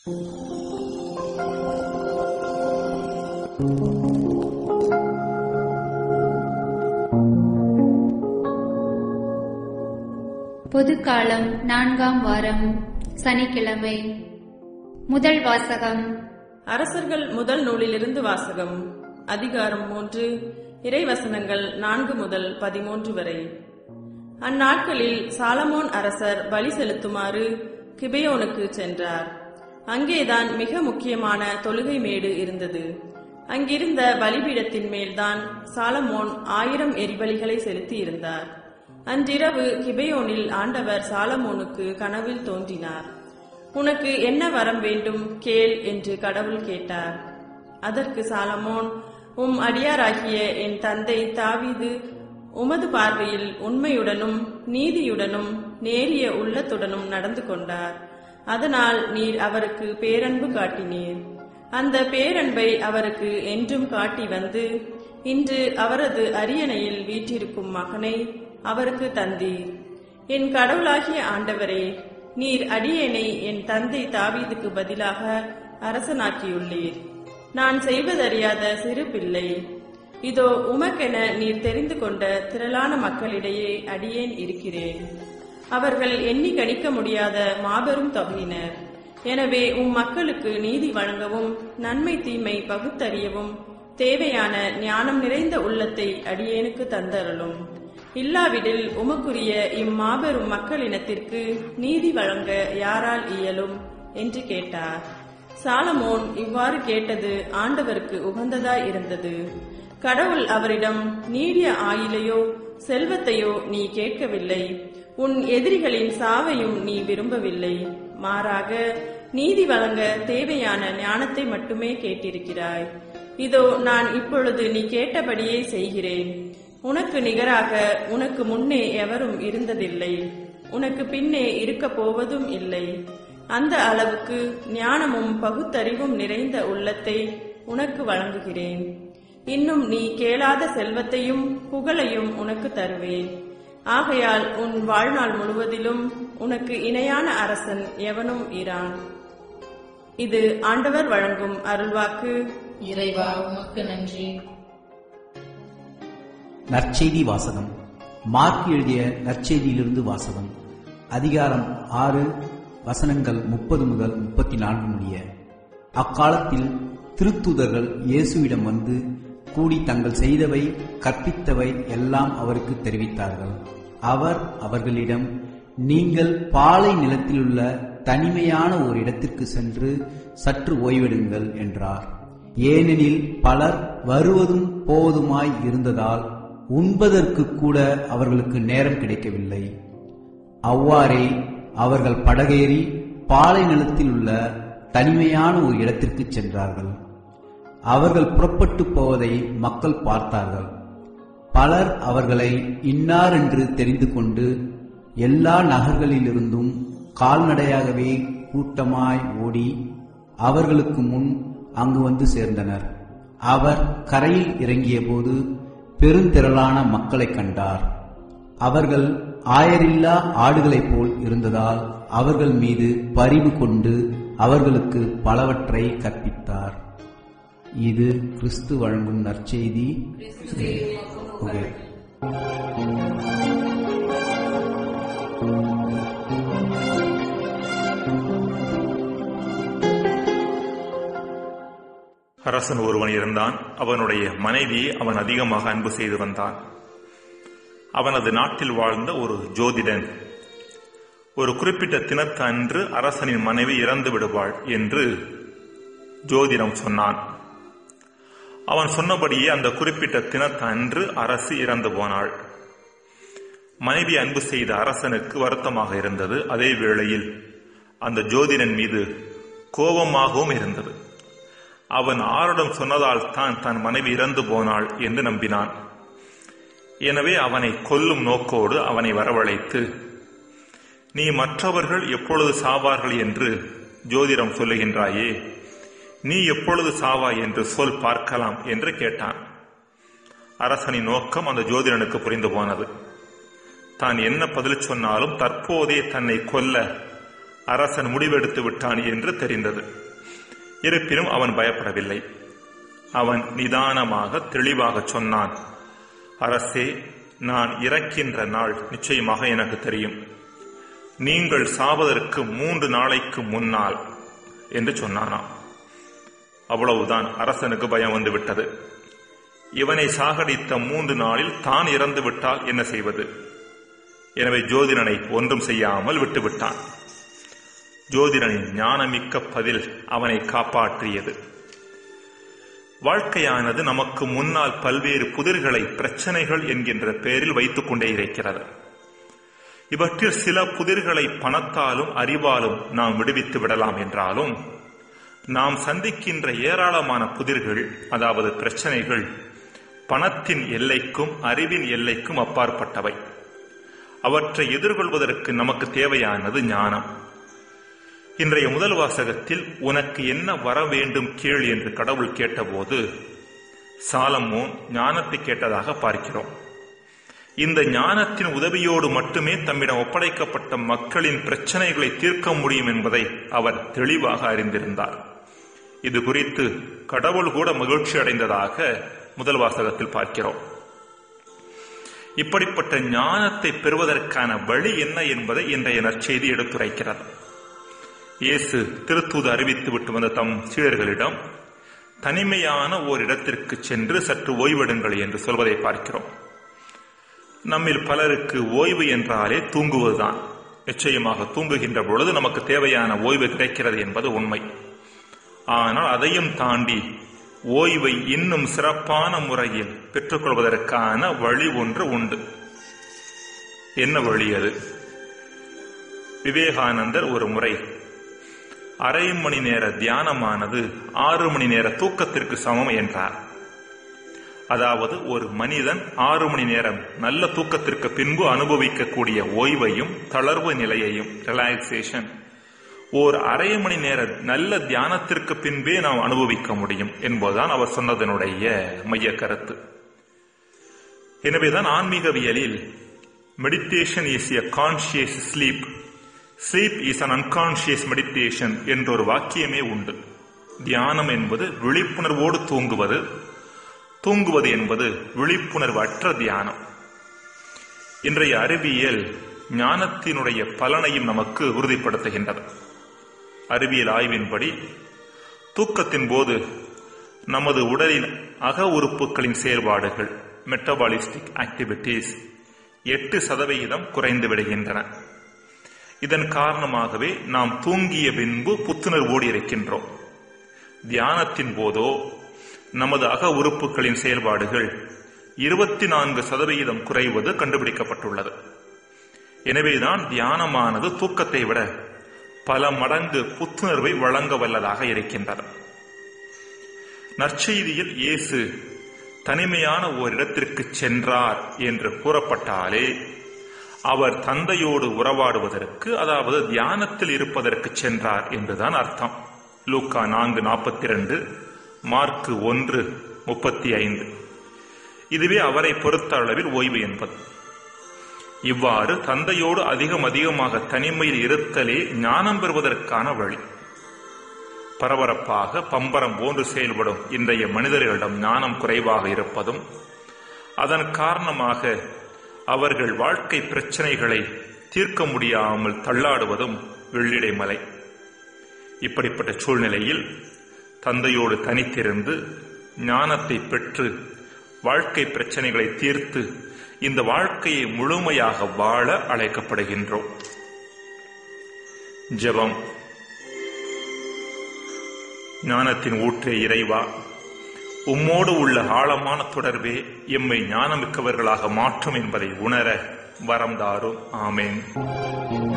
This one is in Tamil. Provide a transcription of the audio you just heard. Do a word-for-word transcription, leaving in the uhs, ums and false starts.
பொதுக்காலம் நான்காம் வாரம், சனிக்கிழமை. முதல் வாசகம். அரசர்கள் முதல் நூலிலிருந்து வாசகம். அதிகாரம் மூன்று, இறைவசனங்கள் நான்கு முதல் பதிமூன்று வரை. அந்நாட்களில் சாலமோன் அரசர் பலி செலுத்துமாறு கிபெயோனுக்கு சென்றார். அங்கேதான் மிக முக்கியமான தொழுகை மேடு இருந்தது. அங்கிருந்த பலிபீடத்தின் மேல்தான் சாலமோன் ஆயிரம் எரிபலிகளை செலுத்தி இருந்தார். அன்றிரவு கிபெயோனில் ஆண்டவர் சாலமோனுக்கு கனவில் தோன்றினார். உனக்கு என்ன வரம் வேண்டும் கேள் என்று கடவுள் கேட்டார். அதற்கு சாலமோன், உம் அடியாராகிய என் தந்தை தாவீது உமது பார்வையில் உண்மையுடனும் நீதியுடனும் நேரிய உள்ளத்துடனும் நடந்து கொண்டார். அதனால் நீர் அவருக்கு பேரன்பு காட்டினீர். அந்த பேரன்பை அவருக்கு என்றும் காட்டி வந்து இன்று அவரது அரியணையில் வீற்றிருக்கும் மகனை அவருக்கு தந்தீர். என் கடவுளாகிய ஆண்டவரே, நீர் அடியேனை என் தந்தை தாவீதுக்கு பதிலாக அரசனாக்கியுள்ளீர். நான் செய்வதறியாத சிறு பிள்ளை. இதோ உமக்கென நீர் தெரிந்து கொண்ட திரளான மக்களிடையே அடியேன் இருக்கிறேன். அவர்கள் எண்ணி கணிக்க முடியாத மாபெரும் தொகையினர். எனவே உம் மக்களுக்கு நீதி வழங்கவும் நன்மை தீமை பகுத்தறியவும் தேவையான ஞானம் நிறைந்த உள்ளத்தை அடியேனுக்கு தந்தருளும். இல்லாவிடில் உமக்குரிய இம்மாபெரும் மக்களினத்திற்கு நீதி வழங்க யாரால் இயலும் என்று கேட்டார். சாலமோன் இவ்வாறு கேட்டது ஆண்டவருக்கு உகந்ததாய் இருந்தது. கடவுள் அவரிடம், நீடிய ஆயுளையோ செல்வத்தையோ நீ கேட்கவில்லை, உன் எதிரிகளின் சாவையும் நீ விரும்பவில்லை. மாறாக நீதி வழங்க தேவையான ஞானத்தை மட்டுமே கேட்டிருக்கிறாய். இதோ நான் இப்பொழுது நீ கேட்டபடியே செய்கிறேன். உனக்கு நிகராக உனக்கு முன்னே எவரும் இருந்ததில்லை, உனக்கு பின்னே இருக்க போவதும் இல்லை. அந்த அளவுக்கு ஞானமும் பகுத்தறிவும் நிறைந்த உள்ளத்தை உனக்கு வழங்குகிறேன். இன்னும் நீ கேளாத செல்வத்தையும் புகழையும் உனக்கு தருவேன். ஆகையால் உன் வாழ்நாள் முழுவதிலும் உனக்கு இணையான அரசன் எவனும் இரான். இது ஆண்டவர் வழங்கும் அருள்வாக்கு. இறைவா, உமக்கு நன்றி. நற்செய்தி வாசகம். மார்க் எழுதிய நற்செய்தியிலிருந்து வாசகம். அதிகாரம் ஆறு, வசனங்கள் முப்பது முதல் முப்பத்தி நான்கு முடிய. அக்காலத்தில் திருத்தூதர்கள் இயேசுவிடம் வந்து கூடி தங்கள் செய்தவை கற்பித்தவை எல்லாம் அவருக்கு தெரிவித்தார்கள். அவர் அவர்களிடம், நீங்கள் பாலை நிலத்திலுள்ள தனிமையான ஒரு இடத்திற்கு சென்று சற்று ஓய்வெடுங்கள் என்றார். ஏனெனில் பலர் வருவதும் போவதுமாய் இருந்ததால் உண்பதற்கு கூட அவர்களுக்கு நேரம் கிடைக்கவில்லை. அவ்வாறே அவர்கள் படகேறி பாலை நிலத்தில் உள்ள தனிமையான ஒரு இடத்திற்கு சென்றார்கள். அவர்கள் புறப்பட்டு போவதை மக்கள் பார்த்தார்கள். பலர் அவர்களை இன்னார் என்று தெரிந்து கொண்டு எல்லா நகர்களிலிருந்தும் கால்நடையாகவே கூட்டமாய் ஓடி அவர்களுக்கு முன் அங்கு வந்து சேர்ந்தனர். அவர் கரையில் இறங்கிய போது பெருந்திரளான மக்களை கண்டார். அவர்கள் ஆயரில்லா ஆடுகளைப் போல் இருந்ததால் அவர்கள் மீது பரிவு கொண்டு அவர்களுக்கு பலவற்றை கற்பித்தார். இது கிறிஸ்து வழங்கும் நற்செய்தி. அரசன் ஒருவன் இருந்தான். அவனுடைய மனைவியை அவன் அதிகமாக அன்பு செய்து வந்தான். அவனது நாட்டில் வாழ்ந்த ஒரு ஜோதிடன் ஒரு குறிப்பிட்ட தினத்து அன்று அரசனின் மனைவி இறந்து விடுவாள் என்று ஜோதிடம் சொன்னான். அவன் சொன்னபடியே அந்த குறிப்பிட்ட தினத்து அன்று அரசி இறந்து போனாள். மனைவி அன்பு செய்த அரசனுக்கு வருத்தமாக இருந்தது. அதே வேளையில் அந்த ஜோதிடன் மீது கோபமாகவும் இருந்தது. அவன் ஆரிடம் சொன்னதால் தான் தன் மனைவி இறந்து போனாள் என்று நம்பினான். எனவே அவனை கொல்லும் நோக்கோடு அவனை வரவழைத்து, நீ மற்றவர்கள் எப்பொழுது சாவார்கள் என்று ஜோதிடம் சொல்லுகின்றாயே, நீ எப்பொழுது சாவாய் என்று சொல் பார்க்கலாம் என்று கேட்டான். அரசனின் நோக்கம் அந்த ஜோதிடனுக்கு புரிந்து போனது. தான் என்ன பதில் சொன்னாலும் தற்போதே தன்னை கொல்ல அரசன் முடிவெடுத்து விட்டான் என்று தெரிந்தது. இருப்பினும் அவன் பயப்படவில்லை. அவன் நிதானமாக தெளிவாக சொன்னான், அரசே, நான் இறக்கின்ற நாள் நிச்சயமாக எனக்கு தெரியும். நீங்கள் சாவதற்கு மூன்று நாளைக்கு முன்னால் என்று சொன்னானாம். அவ்வளவுதான், அரசனுக்கு பயம் வந்து விட்டது. இவனை சாகடித்த மூன்று நாளில் தான் இறந்து விட்டால் என்ன செய்வது? எனவே ஜோதிடனை ஒன்றும் செய்யாமல் விட்டுவிட்டான். ஜோதிடனின் ஞானமிக்க பதில் அவனை காப்பாற்றியது. வாழ்க்கையானது நமக்கு முன்னால் பல்வேறு புதிர்களை பிரச்சனைகள் என்கின்ற பெயரில் வைத்துக் கொண்டே இருக்கிறது. இவற்றில் சில புதிர்களை பணத்தாலும் அறிவாலும் நாம் விடுவித்து விடலாம் என்றாலும், நாம் சந்திக்கின்ற ஏராளமான புதிர்கள், அதாவது பிரச்சனைகள், பணத்தின் எல்லைக்கும் அறிவின் எல்லைக்கும் அப்பாற்பட்டவை. அவற்றை எதிர்கொள்வதற்கு நமக்கு தேவையானது ஞானம். இன்றைய முதல் வாசகத்தில் உனக்கு என்ன வர வேண்டும் கேள் என்று கடவுள் கேட்டபோது சாலமோன் ஞானத்தை கேட்டதாக பார்க்கிறோம். இந்த ஞானத்தின் உதவியோடு மட்டுமே தம்மிடம் ஒப்படைக்கப்பட்ட மக்களின் பிரச்சனைகளை தீர்க்க முடியும் என்பதை அவர் தெளிவாக அறிந்திருந்தார். இது குறித்து கடவுள் கூட மகிழ்ச்சி அடைந்ததாக முதல் வாசகத்தில் பார்க்கிறோம். இப்படிப்பட்ட ஞானத்தை பெறுவதற்கான வழி என்ன என்பதை இன்றைய நற்செய்தி எடுத்துரைக்கிறது. இயேசு திருத்தூது அறிவித்து விட்டு வந்த தம் சீடர்களிடம் தனிமையான ஓரிடத்திற்கு சென்று சற்று ஓய்வெடுங்கள் என்று சொல்வதை பார்க்கிறோம். நம்மில் பலருக்கு ஓய்வு என்றாலே தூங்குவதுதான். நிச்சயமாக தூங்குகின்ற பொழுது நமக்கு தேவையான ஓய்வு கிடைக்கிறது என்பது உண்மை. ஆனால் அதையும் தாண்டி ஓய்வை இன்னும் சிறப்பான முறையில் பெற்றுக்கொள்வதற்கான வழி ஒன்று உண்டு. என்ன வழி அது? விவேகானந்தர் ஒரு முறை அரை மணி நேர தியானமானது ஆறு மணி நேர தூக்கத்திற்கு சமம் என்றார். அதாவது ஒரு மனிதன் ஆறு மணி நேரம் நல்ல தூக்கத்திற்கு பின்பு அனுபவிக்கக்கூடிய ஓய்வையும் தளர்வு நிலையையும், ரிலாக்ஸேஷன், ஓர் அரை மணி நேர நல்ல தியானத்திற்கு பின்பே நாம் அனுபவிக்க முடியும் என்பதுதான் அவர் சொன்னதனுடைய மைய கருத்து. எனவேதான் ஆன்மீகவியலில் meditation is a conscious sleep, sleep is an unconscious meditation என்ற ஒரு வாக்கியமே உண்டு. தியானம் என்பது விழிப்புணர்வோடு தூங்குவது, தூங்குவது என்பது விழிப்புணர்வு அற்ற தியானம். இன்றைய அறிவியல் ஞானத்தினுடைய பலனையும் நமக்கு உறுதிப்படுத்துகின்றது. அறிவியல் ஆய்வின்படி தூக்கத்தின் போது நமது உடலின் அக உறுப்புகளின் செயல்பாடுகள், மெட்டபாலிஸ்டிக் ஆக்டிவிட்டீஸ், எட்டு சதவிகிதம் குறைந்து விடுகின்றன. இதன் காரணமாகவே நாம் தூங்கிய பின்பு புத்துணர்வோடு இருக்கின்றோம். தியானத்தின் போதோ நமது அக உறுப்புகளின் செயல்பாடுகள் இருபத்தி நான்கு சதவிகிதம் குறைவது கண்டுபிடிக்கப்பட்டுள்ளது. எனவேதான் தியானமானது தூக்கத்தை விட பல மடங்கு புத்துணர்வை வழங்க வல்லதாக இருக்கின்றது. நற்செய்தியில் இயேசு தனிமையான ஓரிடத்திற்கு சென்றார் என்று கூறப்பட்டாலே அவர் தந்தையோடு உறவாடுவதற்கு, அதாவது தியானத்தில் இருப்பதற்கு சென்றார் என்றுதான் அர்த்தம். லூக்கா நான்கு நாற்பத்தி இரண்டு, மார்க்கு ஒன்று முப்பத்தி ஐந்து. இதுவே அவரை பொறுத்த அளவில் ஓய்வு என்பது. இவ்வாறு தந்தையோடு அதிகம் அதிகமாக தனிமையில் இருத்தலே ஞானம் பெறுவதற்கான வழி. பரபரப்பாக பம்பரம் போன்று செயல்படும் இன்றைய மனிதர்களிடம் ஞானம் குறைவாக இருப்பதும், அதன் காரணமாக அவர்கள் வாழ்க்கை பிரச்சனைகளை தீர்க்க முடியாமல் தள்ளாடுவதும் வெள்ளிடை மலை. இப்படிப்பட்ட சூழ்நிலையில் தந்தையோடு தனித்திருந்து ஞானத்தை பெற்று வாழ்க்கை பிரச்சனைகளை தீர்த்து இந்த வாழ்க்கையை முழுமையாக வாழ அழைக்கப்படுகின்றோம். ஜெபம். ஞானத்தின் ஊற்றே இறைவா, உம்மோடு உள்ள ஆழமான தொடர்பே எம்மை ஞானமிக்கவர்களாக மாற்றும் என்பதை உணர வரம் தாரும். ஆமேன்.